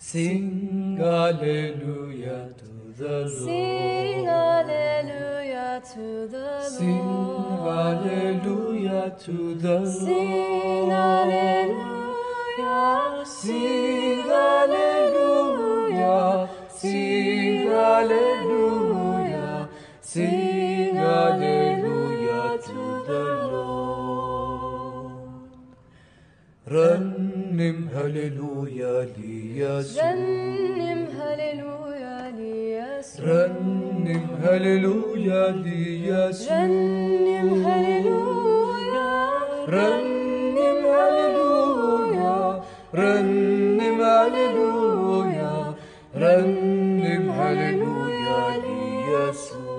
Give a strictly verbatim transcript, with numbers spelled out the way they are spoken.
Sing hallelujah to the Lord. Sing hallelujah to the Lord. Sing hallelujah to the Lord. Sing hallelujah. Sing hallelujah. Sing hallelujah. Sing hallelujah to the Lord. رنم هللويا ليسوع. رنم هللويا ليسوع. رنم هللويا ليسوع. رنم هللويا. رنم هللويا. رنم هللويا. رنم هللويا ليسوع.